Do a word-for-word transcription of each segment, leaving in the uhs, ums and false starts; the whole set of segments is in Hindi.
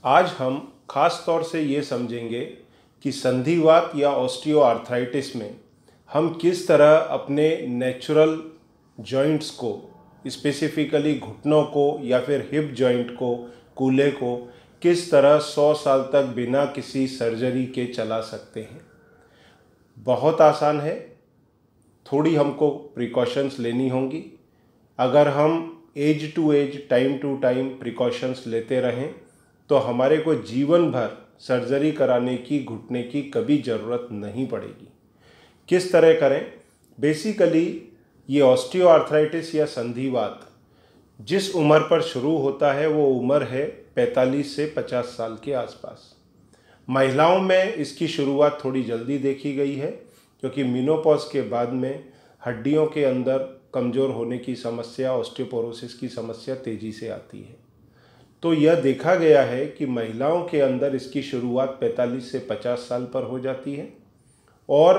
आज हम खास तौर से ये समझेंगे कि संधिवात या ऑस्टियोआर्थराइटिस में हम किस तरह अपने नेचुरल जॉइंट्स को, स्पेसिफिकली घुटनों को या फिर हिप जॉइंट को, कूल्हे को किस तरह सौ साल तक बिना किसी सर्जरी के चला सकते हैं। बहुत आसान है, थोड़ी हमको प्रिकॉशंस लेनी होंगी। अगर हम edge to edge, time to time precautions लेते रहें तो हमारे को जीवन भर सर्जरी कराने की, घुटने की कभी ज़रूरत नहीं पड़ेगी। किस तरह करें? बेसिकली ये ऑस्टियोआर्थराइटिस या संधिवात जिस उम्र पर शुरू होता है वो उम्र है पैंतालीस से पचास साल के आसपास। महिलाओं में इसकी शुरुआत थोड़ी जल्दी देखी गई है क्योंकि मेनोपॉज के बाद में हड्डियों के अंदर कमज़ोर होने की समस्या, ऑस्टियोपोरोसिस की समस्या तेज़ी से आती है। तो यह देखा गया है कि महिलाओं के अंदर इसकी शुरुआत पैंतालीस से पचास साल पर हो जाती है और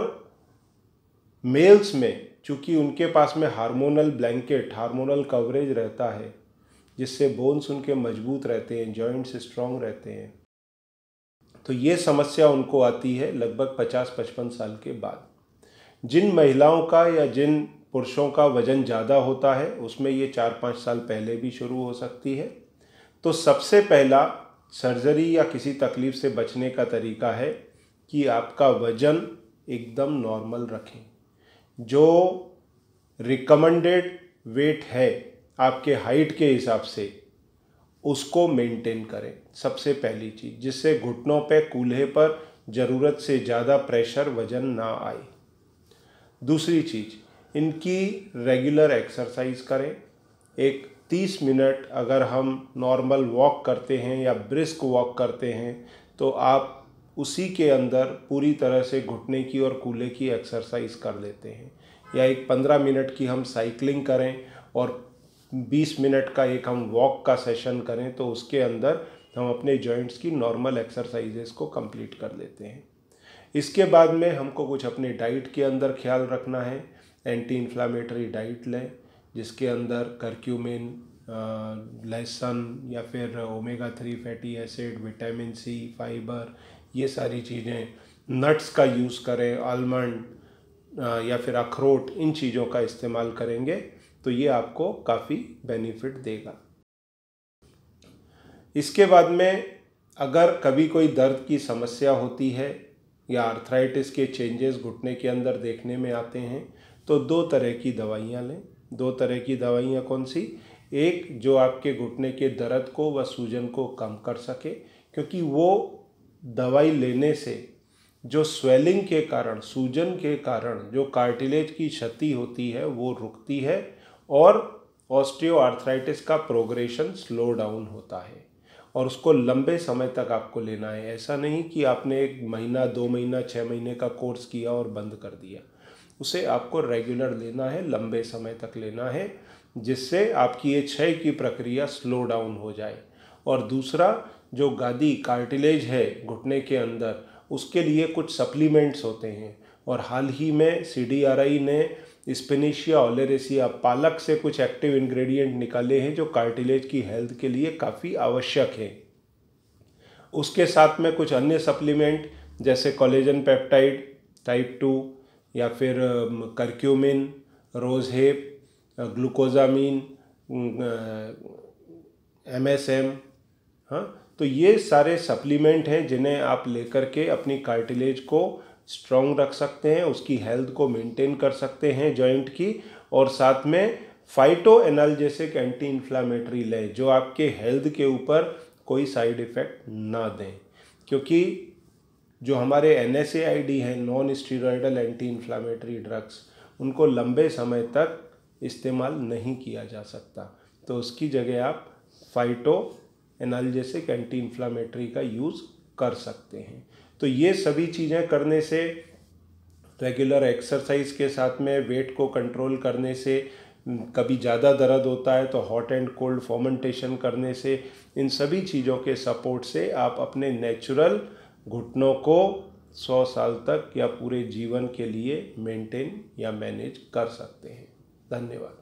मेल्स में चूँकि उनके पास में हार्मोनल ब्लैंकेट, हार्मोनल कवरेज रहता है जिससे बोन्स उनके मजबूत रहते हैं, जॉइंट्स स्ट्रॉन्ग रहते हैं, तो ये समस्या उनको आती है लगभग पचास पचपन साल के बाद। जिन महिलाओं का या जिन पुरुषों का वज़न ज़्यादा होता है उसमें ये चार पाँच साल पहले भी शुरू हो सकती है। तो सबसे पहला सर्जरी या किसी तकलीफ़ से बचने का तरीका है कि आपका वज़न एकदम नॉर्मल रखें। जो रिकमेंडेड वेट है आपके हाइट के हिसाब से उसको मेंटेन करें, सबसे पहली चीज़, जिससे घुटनों पे, कूल्हे पर ज़रूरत से ज़्यादा प्रेशर, वज़न ना आए। दूसरी चीज़, इनकी रेगुलर एक्सरसाइज करें। एक तीस मिनट अगर हम नॉर्मल वॉक करते हैं या ब्रिस्क वॉक करते हैं तो आप उसी के अंदर पूरी तरह से घुटने की और कूल्हे की एक्सरसाइज कर लेते हैं। या एक पंद्रह मिनट की हम साइकिलिंग करें और बीस मिनट का एक हम वॉक का सेशन करें तो उसके अंदर हम अपने जॉइंट्स की नॉर्मल एक्सरसाइजेस को कंप्लीट कर लेते हैं। इसके बाद में हमको कुछ अपने डाइट के अंदर ख्याल रखना है। एंटी इन्फ्लामेटरी डाइट लें जिसके अंदर करक्यूमिन, लहसुन या फिर omega three fatty acid, vitamin C, fibre, ये सारी चीज़ें, नट्स का यूज़ करें, आलमंड या फिर अखरोट, इन चीज़ों का इस्तेमाल करेंगे तो ये आपको काफ़ी बेनिफिट देगा। इसके बाद में अगर कभी कोई दर्द की समस्या होती है या आर्थराइटिस के चेंजेस घुटने के अंदर देखने में आते हैं तो दो तरह की दवाइयाँ लें। दो तरह की दवाइयाँ कौन सी? एक जो आपके घुटने के दर्द को व सूजन को कम कर सके, क्योंकि वो दवाई लेने से जो स्वेलिंग के कारण, सूजन के कारण जो कार्टिलेज की क्षति होती है वो रुकती है और ऑस्टियोआर्थराइटिस का प्रोग्रेशन स्लो डाउन होता है और उसको लंबे समय तक आपको लेना है। ऐसा नहीं कि आपने एक महीना, दो महीना, छः महीने का कोर्स किया और बंद कर दिया। उसे आपको रेगुलर लेना है, लंबे समय तक लेना है, जिससे आपकी ये क्षय की प्रक्रिया स्लो डाउन हो जाए। और दूसरा, जो गादी, कार्टिलेज है घुटने के अंदर, उसके लिए कुछ सप्लीमेंट्स होते हैं और हाल ही में सी डी आर आई ने स्पिनिशिया ओलेरेसिया, पालक से कुछ एक्टिव इंग्रेडिएंट निकाले हैं जो कार्टिलेज की हेल्थ के लिए काफ़ी आवश्यक है। उसके साथ में कुछ अन्य सप्लीमेंट जैसे कोलेजन पेप्टाइड टाइप टू या फिर curcumin, rosehip, glucosamine, M S M, हाँ, तो ये सारे सप्लीमेंट हैं जिन्हें आप लेकर के अपनी कार्टिलेज को स्ट्रॉन्ग रख सकते हैं, उसकी हेल्थ को मेंटेन कर सकते हैं जॉइंट की, और साथ में फाइटो एनाल्जेसिक एंटी इन्फ्लामेटरी लें जो आपके हेल्थ के ऊपर कोई साइड इफ़ेक्ट ना दें। क्योंकि जो हमारे N S A I D हैं, non steroidal anti inflammatory drugs, उनको लंबे समय तक इस्तेमाल नहीं किया जा सकता, तो उसकी जगह आप फाइटो एनाल्जेसिक एंटी इन्फ्लामेटरी का यूज़ कर सकते हैं। तो ये सभी चीज़ें करने से, रेगुलर एक्सरसाइज के साथ में वेट को कंट्रोल करने से, कभी ज़्यादा दर्द होता है तो हॉट एंड कोल्ड फॉर्मेंटेशन करने से, इन सभी चीज़ों के सपोर्ट से आप अपने नेचुरल घुटनों को सौ साल तक या पूरे जीवन के लिए मेंटेन या मैनेज कर सकते हैं। धन्यवाद।